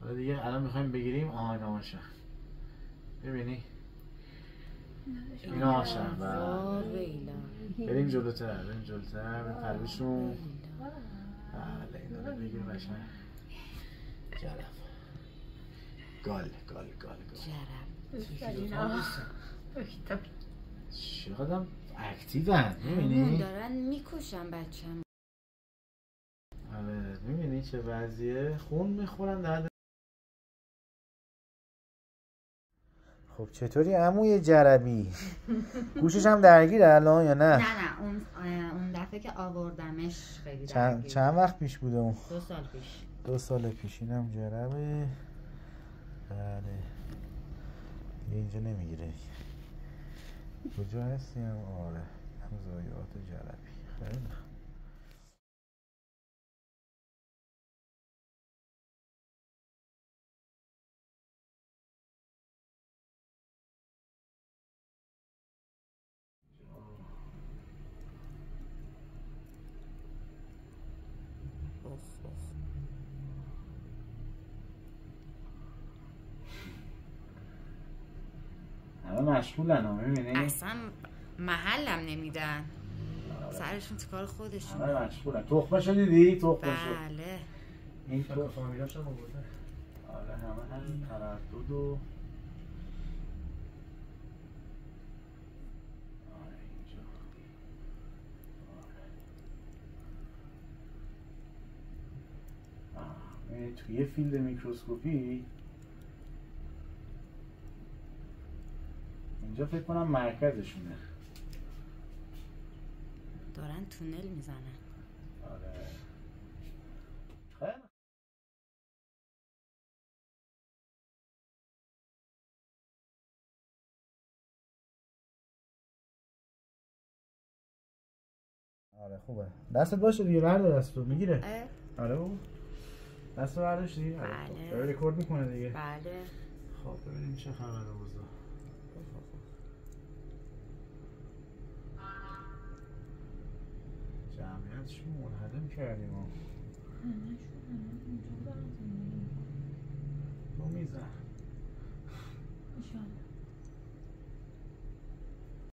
حالا دیگه الان میخوایم بگیریم. اینا ماشن، ببینی اینا ماشن. بریم جلوتر، بریم جلوتر به قلبشون. بله اینا رو بگیر قشنگ. جرب گال گال گال گال. چقدر اکتیون، میبینی؟ دارن میکشن بچه‌م. آره میبینی چه وضعیه؟ خون میخورن در. خب چطوری عموی جربی؟ گوشش هم درگیره الان یا نه؟ نه اون دفعه که آوردمش خیلی درگیر. چند وقت پیش بوده اون؟ 2 سال پیش. 2 سال پیش. اینم جربه. بله اینجا نمیگیره. کجا هستیم؟ آره هم ضایعات جربی. خیلی همه مشغولن ها، میبینی؟ اصلا محلم نمیدن. سرشون تو کار خودشون. همه مشغولن. تخمشو دیدی؟ تخمشو. بله. این تو فامیلاش هم آورده. آره همه همین تردد و آره اینجا. آره توی فیلد میکروسکوپی اینجا فکر کنم مرکزشونه. دارن تونل میزنن. آره خیلی. آره خوبه. دستت باشه دیگه. بردار دستو. میگیره؟ آره بابا دستو برداشتی؟ بله. داره رکورد میکنه دیگه. بله. خب ببینیم چه خبره اوضاع. جمعیتشون منهدم کردیم ها. تو میزن